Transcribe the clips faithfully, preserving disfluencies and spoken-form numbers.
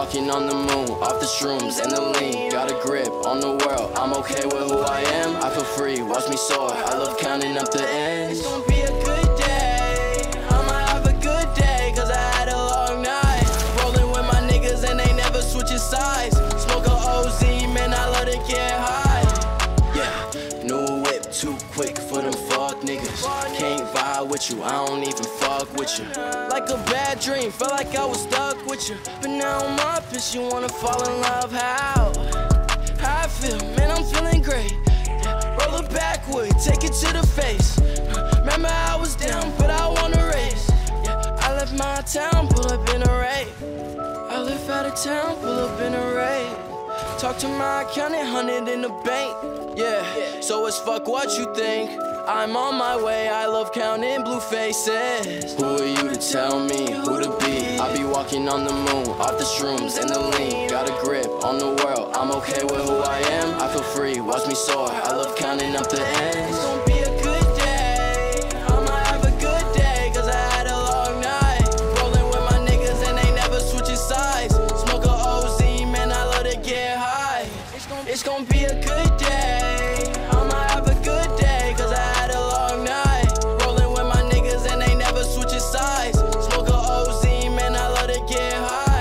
walking on the moon, off the shrooms and the lean. Got a grip on the world, I'm okay with who I am. I feel free, watch me soar, I love counting up the ends. It's gonna be a good day, I'ma have a good day, cause I had a long night. Rolling with my niggas and they never switching sides. Smoke a O Z, man, I love to get high. Yeah, new whip, too quick for them fuck niggas. Can't vibe with you, I don't even fuck with you. Like a bad dream, felt like I was stuck with you. But now I'm up, if you wanna fall in love, how? How I feel, man, I'm feeling great. Yeah, roll it backward, take it to the face. Remember I was down, but I wanna race. Yeah, I left my town, pull up in a raid. I live out of town, pull up in a raid. Talk to my accountant, hundred in the bank. Yeah, so it's fuck what you think. I'm on my way, I love counting blue faces. Who are you to tell me who to be? I be walking on the moon, off the shrooms and the lean. Got a grip on the world, I'm okay with who I am. I feel free, watch me soar, I love counting up the ends. It's gonna be a good day, I'ma have a good day, cause I had a long night. Rolling with my niggas and they never switching sides. Smoke a O Z, man, I love to get high. It's gonna, it's gonna be a good day, I'ma have a good day, cause I had a long night. Rolling with my niggas and they never switching sides. Smoke a O Z, man, I love to get high.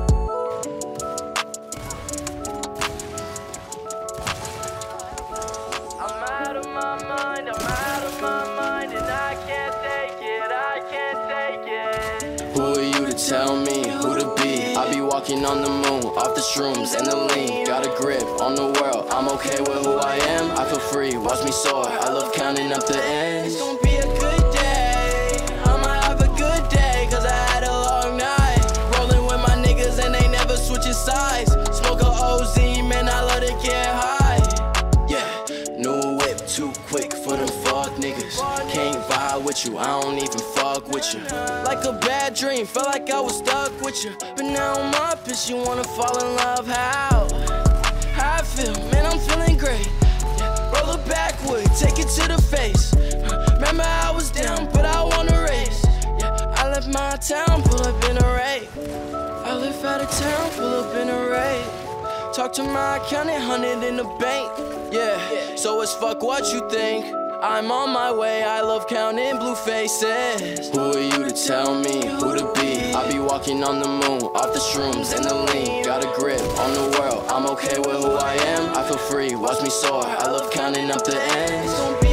I'm out of my mind, I'm out of my mind, and I can't take it, I can't take it. Who are you to tell me who to be? I be walking on the moon, off the shrooms and the lean. Got a grip on the world, I'm okay with who I am. I feel free, watch me soar, I love counting up the ends. It's gonna be a good day, I'ma have a good day, cause I had a long night. Rolling with my niggas and they never switching sides. Smoke a O Z, man, I love to get high. Yeah, new whip, too quick for them fuck niggas. Can't vibe with you, I don't even fuck with you. Like a bad dream, felt like I was stuck with you. But now I'm up, if you wanna fall in love, how? How I feel, man, I'm feeling great. Yeah, roll it backward, take it to the face. Remember I was down, but I wanna race. Yeah, I left my town, pull up in a raid. I live out of town, pull up in a raid. Talk to my accountant, hundred in the bank. Yeah, so it's fuck what you think. I'm on my way, I love counting blue faces. Who are you to tell me who to be? I be walking on the moon, off the shrooms and the lean. Got a grip on the world, I'm okay with who I am. I feel free, watch me soar, I love counting up the ends.